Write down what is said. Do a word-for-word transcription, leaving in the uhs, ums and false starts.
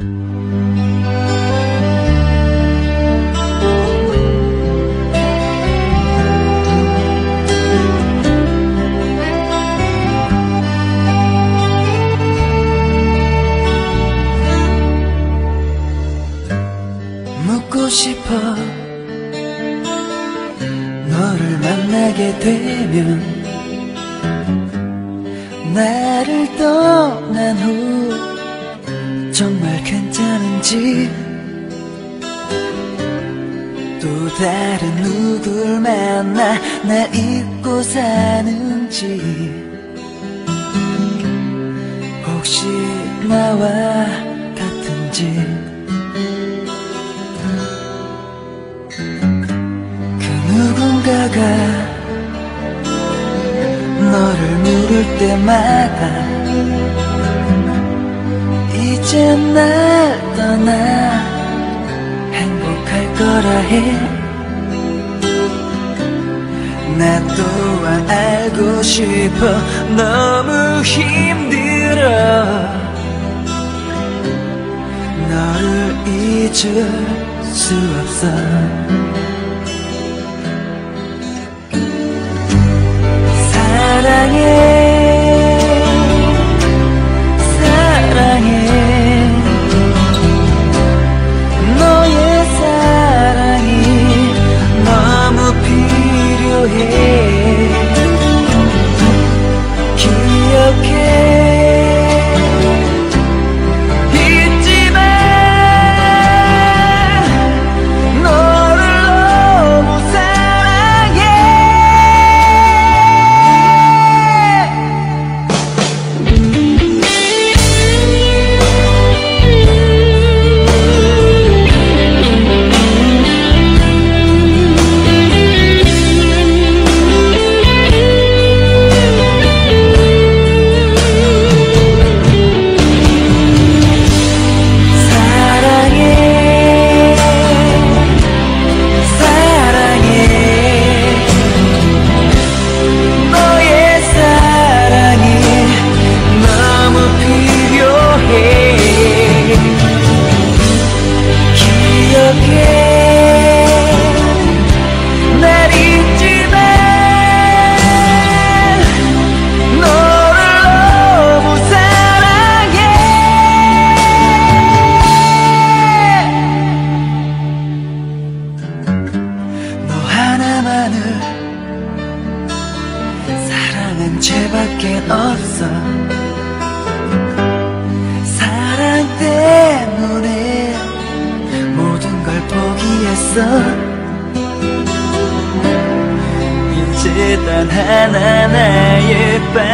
묻고 싶어. 너를 만나게 되면 나를 떠난 후 정말 괜찮은지, 또 다른 누굴 만나 나 잊고 사는지, 혹시 나와 같은지. 그 누군가가 너를 물을 때마다 이제 날 떠나 행복할 거라 해. 나 또한 알고 싶어. 너무 힘들어. 너를 잊을 수 없어. 사랑해, 사랑해. 너의 사랑이 너무 필요해. 기억해. 사랑한 죄밖에 없어. 사랑 때문에 모든 걸 포기했어. 이제 단 하나 나의 밤